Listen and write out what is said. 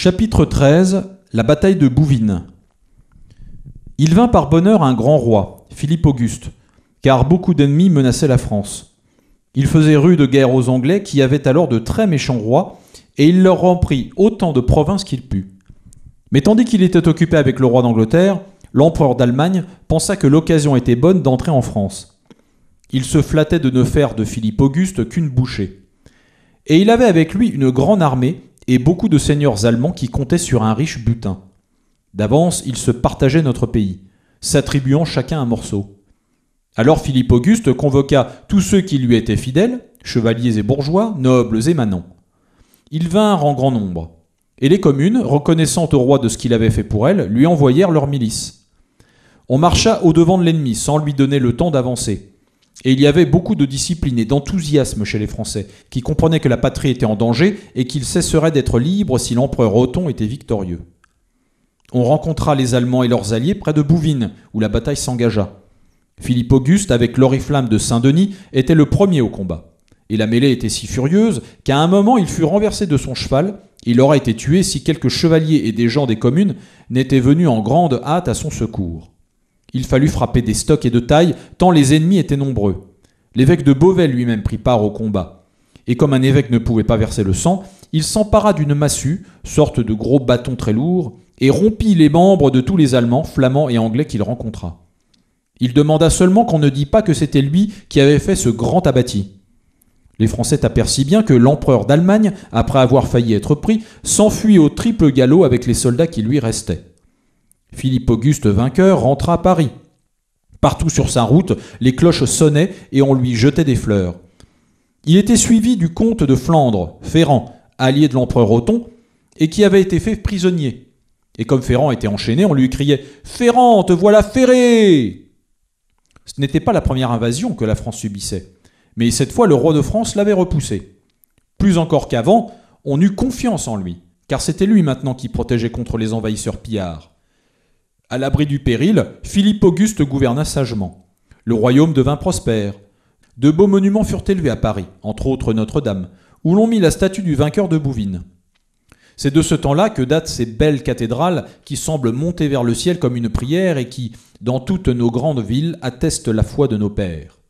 Chapitre 13. La bataille de Bouvines. Il vint par bonheur un grand roi, Philippe Auguste, car beaucoup d'ennemis menaçaient la France. Il faisait rude guerre aux Anglais qui avaient alors de très méchants rois, et il leur en prit autant de provinces qu'il put. Mais tandis qu'il était occupé avec le roi d'Angleterre, l'empereur d'Allemagne pensa que l'occasion était bonne d'entrer en France. Il se flattait de ne faire de Philippe Auguste qu'une bouchée. Et il avait avec lui une grande armée et beaucoup de seigneurs allemands qui comptaient sur un riche butin. D'avance, ils se partageaient notre pays, s'attribuant chacun un morceau. Alors Philippe Auguste convoqua tous ceux qui lui étaient fidèles, chevaliers et bourgeois, nobles et manants. Ils vinrent en grand nombre, et les communes, reconnaissant au roi de ce qu'il avait fait pour elles, lui envoyèrent leurs milices. On marcha au-devant de l'ennemi sans lui donner le temps d'avancer. Et il y avait beaucoup de discipline et d'enthousiasme chez les Français, qui comprenaient que la patrie était en danger et qu'ils cesseraient d'être libres si l'empereur Othon était victorieux. On rencontra les Allemands et leurs alliés près de Bouvines, où la bataille s'engagea. Philippe Auguste, avec l'oriflamme de Saint-Denis, était le premier au combat. Et la mêlée était si furieuse qu'à un moment il fut renversé de son cheval. Il aurait été tué si quelques chevaliers et des gens des communes n'étaient venus en grande hâte à son secours. Il fallut frapper des stocks et de taille, tant les ennemis étaient nombreux. L'évêque de Beauvais lui-même prit part au combat. Et comme un évêque ne pouvait pas verser le sang, il s'empara d'une massue, sorte de gros bâton très lourd, et rompit les membres de tous les Allemands, Flamands et Anglais qu'il rencontra. Il demanda seulement qu'on ne dît pas que c'était lui qui avait fait ce grand abattis. Les Français tapèrent si bien que l'empereur d'Allemagne, après avoir failli être pris, s'enfuit au triple galop avec les soldats qui lui restaient. Philippe Auguste vainqueur rentra à Paris. Partout sur sa route, les cloches sonnaient et on lui jetait des fleurs. Il était suivi du comte de Flandre, Ferrand, allié de l'empereur Othon, et qui avait été fait prisonnier. Et comme Ferrand était enchaîné, on lui criait « Ferrand, te voilà ferré !» Ce n'était pas la première invasion que la France subissait, mais cette fois le roi de France l'avait repoussé. Plus encore qu'avant, on eut confiance en lui, car c'était lui maintenant qui protégeait contre les envahisseurs pillards. À l'abri du péril, Philippe Auguste gouverna sagement. Le royaume devint prospère. De beaux monuments furent élevés à Paris, entre autres Notre-Dame, où l'on mit la statue du vainqueur de Bouvines. C'est de ce temps-là que datent ces belles cathédrales qui semblent monter vers le ciel comme une prière et qui, dans toutes nos grandes villes, attestent la foi de nos pères.